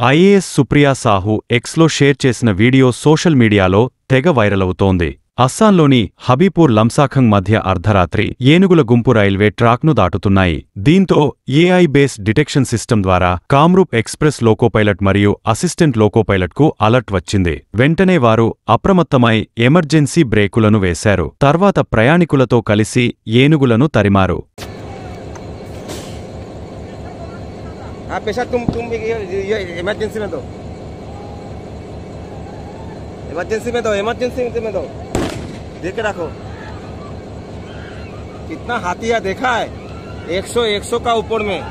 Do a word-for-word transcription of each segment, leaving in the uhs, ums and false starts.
IAS Supriya Sahu ఎక్స్లో share చేసిన video social మీడియాలో తెగ వైరల్ అవుతోంది. అస్సాంలోని హబీపూర్ లంసాఖంగ్ మధ్య అర్ధరాత్రి ఏనుగుల గుంపు రైల్వే ట్రాక్ను దాటుతున్నాయి. దీంతో ఏఐ బేస్ డిటెక్షన్ సిస్టమ్ ద్వారా కామ్రూప్ ఎక్స్ప్రెస్ లోకోపైలట్ మరియు అసిస్టెంట్ లోకోపైలట్కు అలర్ట్ వచ్చింది. వెంటనే వారు అప్రమత్తమై ఎమర్జెన్సీ బ్రేకులను వేశారు. తర్వాత ప్రయాణికులతో కలిసి ఏనుగులను తరిమారు. पेशा तुम तुम ये इमरजेंसी में दो, इमरजेंसी में दो, इमरजेंसी में दो, देख के रखो। कितना हाथी है देखा है, एक सौ एक सौ का ऊपर में।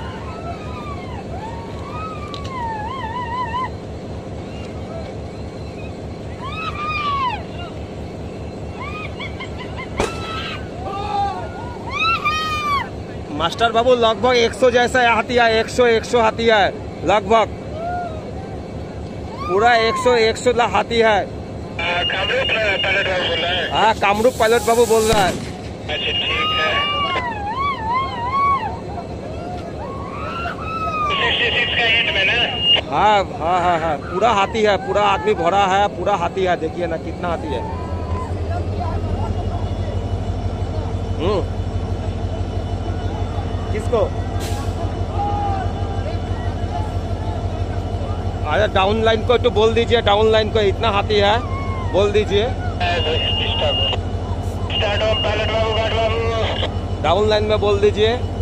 मास्टर बाबू लगभग एक सौ जैसा हाथी है, एक सौ एक सौ हाथी है लगभग, पूरा एक सौ एक सौ हाथी है। कामरूप पायलट बाबू बोल रहा है। हाँ कामरूप पायलट बाबू बोल रहा है। अच्छा ठीक है। छियासठ का एंड में ना? हाँ हाँ हाँ हाँ पूरा हाथी है, पूरा आदमी भरा है, पूरा हाथी है। देखिए ना कितना हाथी है। हम्म किसको? अरे डाउन लाइन को तो बोल दीजिए, डाउन लाइन को इतना हाथी है बोल दीजिए। डाउन लाइन में बोल दीजिए।